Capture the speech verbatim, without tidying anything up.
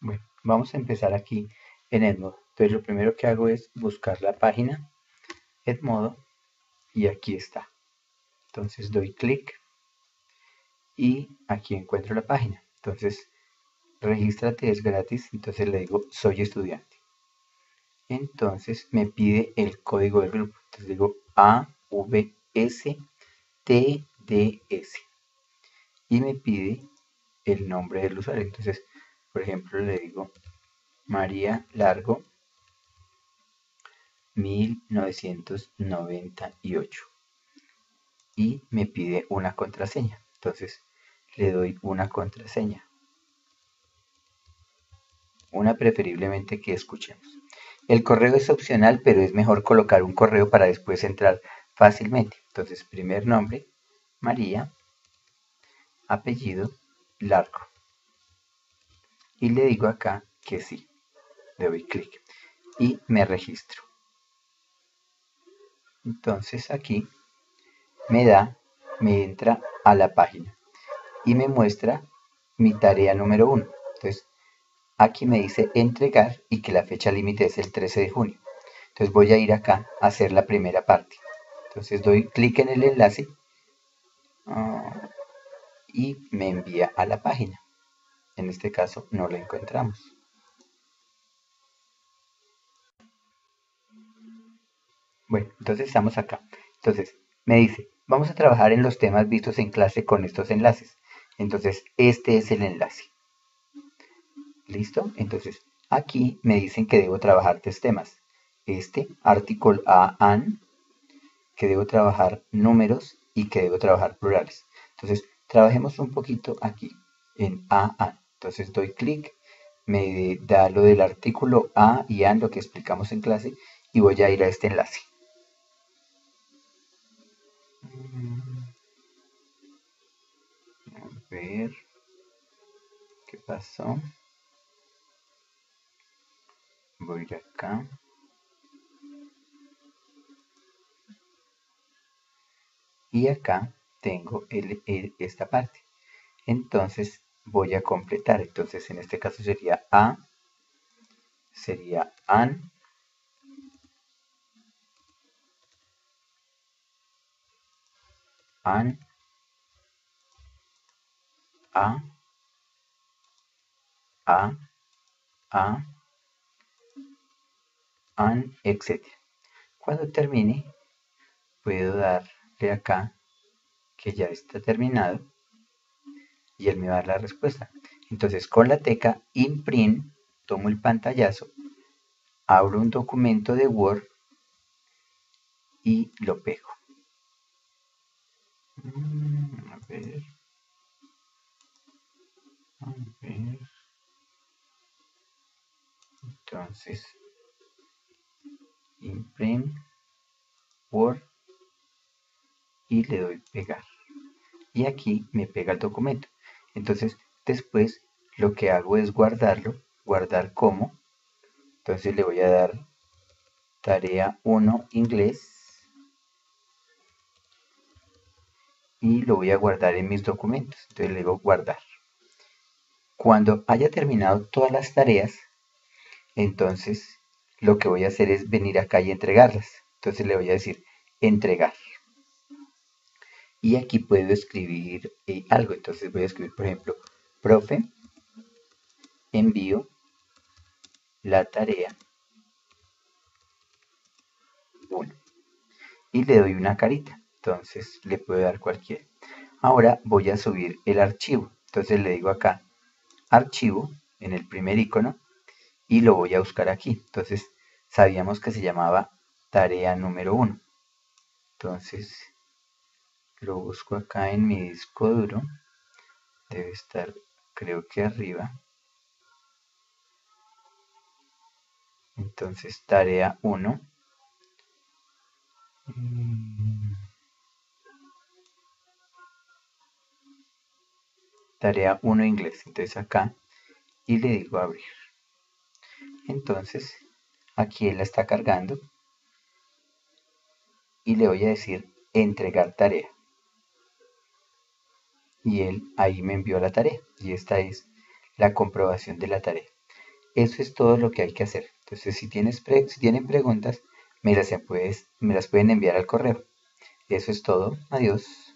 Bueno, vamos a empezar aquí en Edmodo. Entonces lo primero que hago es buscar la página Edmodo y aquí está. Entonces doy clic y aquí encuentro la página. Entonces, regístrate, es gratis. Entonces le digo, soy estudiante. Entonces me pide el código del grupo. Entonces digo A V S T D S y me pide el nombre del usuario. Entonces, por ejemplo, le digo María Largo mil novecientos noventa y ocho y me pide una contraseña. Entonces le doy una contraseña, una preferiblemente que escuchemos. El correo es opcional, pero es mejor colocar un correo para después entrar fácilmente. Entonces, primer nombre, María, apellido, Largo. Y le digo acá que sí. Le doy clic y me registro. Entonces aquí me da, me entra a la página y me muestra mi tarea número uno. Entonces aquí me dice entregar y que la fecha límite es el trece de junio. Entonces voy a ir acá a hacer la primera parte. Entonces doy clic en el enlace uh, y me envía a la página. En este caso no la encontramos. Bueno, entonces estamos acá. Entonces me dice, vamos a trabajar en los temas vistos en clase con estos enlaces. Entonces este es el enlace. ¿Listo? Entonces aquí me dicen que debo trabajar tres temas. Este, artículo a an, que debo trabajar números y que debo trabajar plurales. Entonces, trabajemos un poquito aquí en a an. Entonces doy clic, me da lo del artículo a y an, lo que explicamos en clase, y voy a ir a este enlace. A ver, ¿qué pasó? Voy acá. Y acá tengo el, el, esta parte. Entonces voy a completar. Entonces en este caso sería a, sería an, an, a, a, a, an, etcétera. Cuando termine, puedo darle acá que ya está terminado y él me va a dar la respuesta. Entonces con la tecla imprint tomo el pantallazo, abro un documento de Word y lo pego. A ver, a ver. Entonces, imprint Word y le doy pegar. Y aquí me pega el documento. Entonces, después lo que hago es guardarlo, guardar como. Entonces le voy a dar tarea uno inglés y lo voy a guardar en mis documentos. Entonces le digo guardar. Cuando haya terminado todas las tareas, entonces lo que voy a hacer es venir acá y entregarlas. Entonces le voy a decir entregar. Y aquí puedo escribir eh, algo. Entonces voy a escribir, por ejemplo, profe, envío la tarea uno. Y le doy una carita. Entonces le puedo dar cualquiera. Ahora voy a subir el archivo. Entonces le digo acá, archivo, en el primer icono, y lo voy a buscar aquí. Entonces sabíamos que se llamaba tarea número uno. Entonces lo busco acá en mi disco duro. Debe estar, creo que arriba. Entonces tarea uno. Tarea uno inglés. Entonces acá y le digo abrir. Entonces aquí él la está cargando y le voy a decir entregar tarea. Y él ahí me envió la tarea y esta es la comprobación de la tarea. Eso es todo lo que hay que hacer. Entonces, si, tienes pre si tienen preguntas, me las, puedes, me las pueden enviar al correo. Eso es todo. Adiós.